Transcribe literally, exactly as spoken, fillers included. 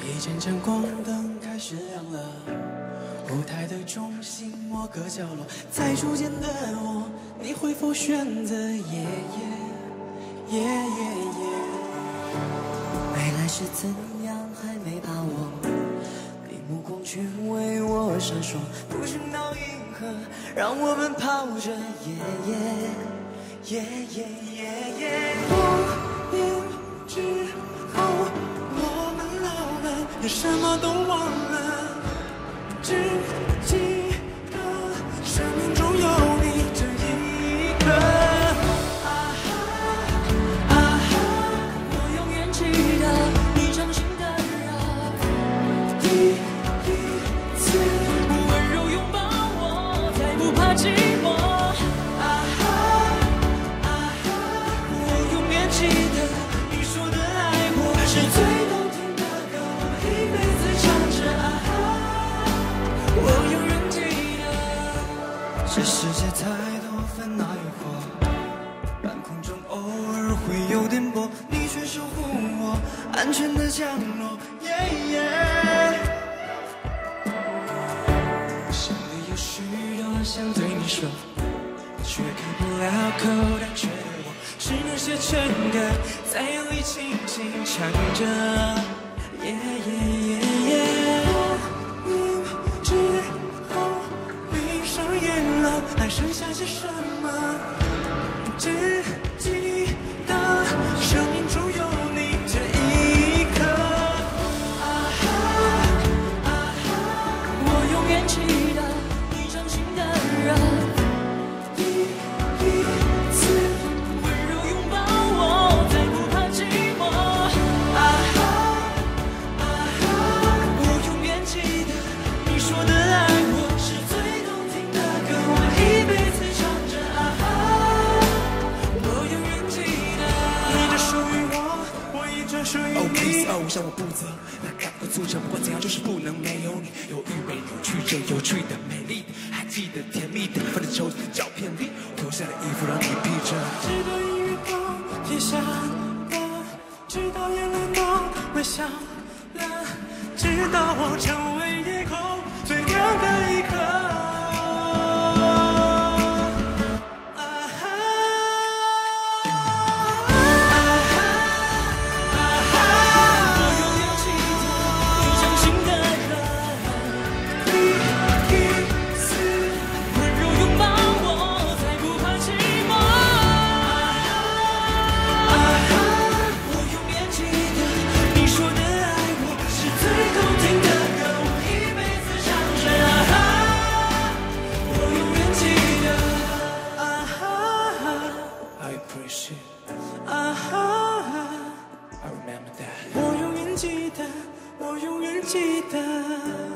一盏盏光灯开始亮了，舞台的中心某个角落，在初见的我，你会否选择耶耶耶耶耶？未来是怎样还没把握，你目光却为我闪烁，不寻到银河，让我们跑着耶耶耶耶耶耶。多年之后，我们老了，也什么都忘了，只记得生命中有你这一刻。啊哈啊哈，我永远记得你掌心的热，第一次温柔拥抱我，再不怕寂寞。啊哈啊哈，我永远记得你说的爱我是最动听的歌，我一辈子唱着。啊哈，我永远记得，这世界太多烦恼诱惑，半空中偶尔会有颠簸，你却守护我安全的降落。Yeah, yeah 心里有许多想对你说，却开不了口，但却我只能写成歌，在夜里轻轻唱着。Yeah, yeah, yeah, yeah 多年之后闭上眼了，还剩下些什么？只记得生命中有你这一刻。啊哈啊哈，我永远记得你掌心的热，第一次温柔拥抱我，再不怕寂寞。啊哈啊哈，我永远记得你说的爱我是最动听的歌，我一辈子唱着。啊哈，我永远记得你的属于我，我一直属于你。Oh, oh, 向我负责，那感不促成，不管怎样就是不能没有你。有愚昧扭曲着有趣的美丽的，还记得甜蜜的放在抽屉的照片里，脱下的衣服让你披着。直到音乐都停下了，直到眼泪都微笑了，直到我成为夜空最亮的一颗。啊哈啊哈啊哈，我永远记得你掌心的热，第一次温柔拥抱我，再不怕寂寞。啊哈，我永远记得你说的爱我是最动听的歌，我一辈子唱着。啊哈，我永远记得。啊哈 I appreciate. 啊哈 I remember that. 我永远记得，我永远记得。